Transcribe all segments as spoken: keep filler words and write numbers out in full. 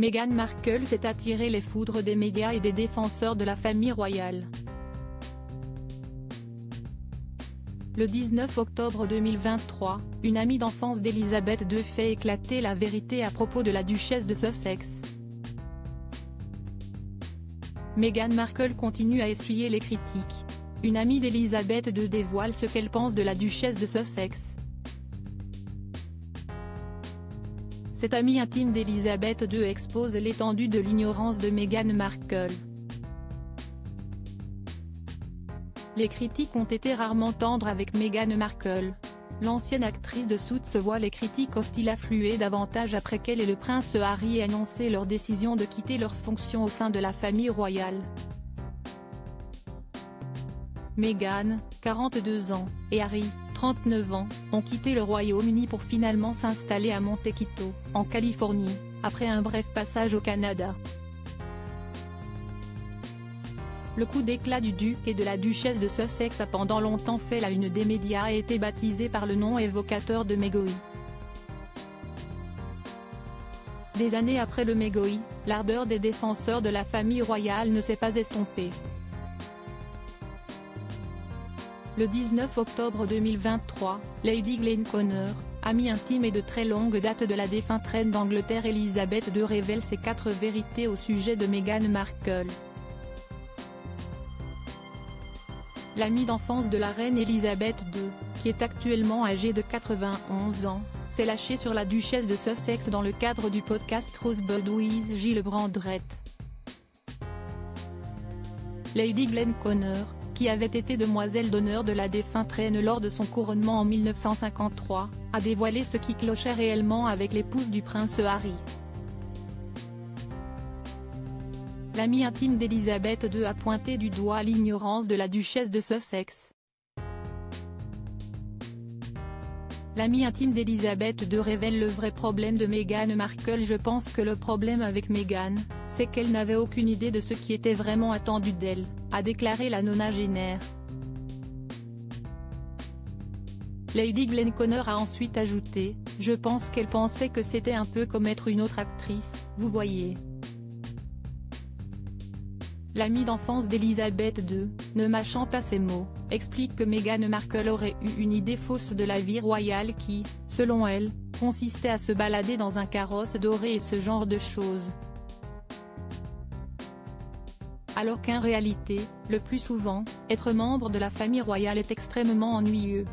Meghan Markle s'est attiré les foudres des médias et des défenseurs de la famille royale. Le dix-neuf octobre deux mille vingt-trois, une amie d'enfance d'Elisabeth deux fait éclater la vérité à propos de la duchesse de Sussex. Meghan Markle continue à essuyer les critiques. Une amie d'Elisabeth deux dévoile ce qu'elle pense de la duchesse de Sussex. Cette amie intime d'Elisabeth deux expose l'étendue de l'ignorance de Meghan Markle. Les critiques ont été rarement tendres avec Meghan Markle. L'ancienne actrice de Suits se voit les critiques hostiles affluer davantage après qu'elle et le prince Harry aient annoncé leur décision de quitter leurs fonctions au sein de la famille royale. Meghan, quarante-deux ans, et Harry, trente-neuf ans, ont quitté le Royaume-Uni pour finalement s'installer à Montecito, en Californie, après un bref passage au Canada. Le coup d'éclat du duc et de la duchesse de Sussex a pendant longtemps fait la une des médias et été baptisé par le nom évocateur de Megoi. Des années après le Megoi, l'ardeur des défenseurs de la famille royale ne s'est pas estompée. Le dix-neuf octobre deux mille vingt-trois, Lady Glenconner, amie intime et de très longue date de la défunte reine d'Angleterre Elisabeth deux révèle ses quatre vérités au sujet de Meghan Markle. L'amie d'enfance de la reine Elisabeth deux, qui est actuellement âgée de quatre-vingt-onze ans, s'est lâchée sur la duchesse de Sussex dans le cadre du podcast Rosebud with Gilles Brandrett. Lady Glenconner, qui avait été demoiselle d'honneur de la défunte reine lors de son couronnement en mille neuf cent cinquante-trois, a dévoilé ce qui clochait réellement avec l'épouse du prince Harry. L'amie intime d'Elisabeth deux a pointé du doigt l'ignorance de la duchesse de Sussex. L'amie intime d'Elisabeth deux révèle le vrai problème de Meghan Markle. Je pense que le problème avec Meghan, c'est qu'elle n'avait aucune idée de ce qui était vraiment attendu d'elle, a déclaré la nonagénaire. Lady Glenconner a ensuite ajouté, « Je pense qu'elle pensait que c'était un peu comme être une autre actrice, vous voyez. » L'amie d'enfance d'Elisabeth deux, ne mâchant pas ses mots, explique que Meghan Markle aurait eu une idée fausse de la vie royale qui, selon elle, consistait à se balader dans un carrosse doré et ce genre de choses. Alors qu'en réalité, le plus souvent, être membre de la famille royale est extrêmement ennuyeux.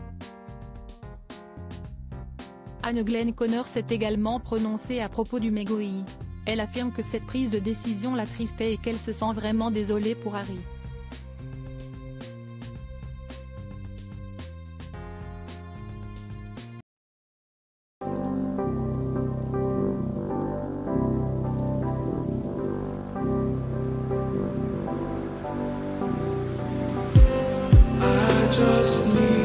Anne Glenconner s'est également prononcée à propos du Megoi. Elle affirme que cette prise de décision l'attristait et qu'elle se sent vraiment désolée pour Harry. I just need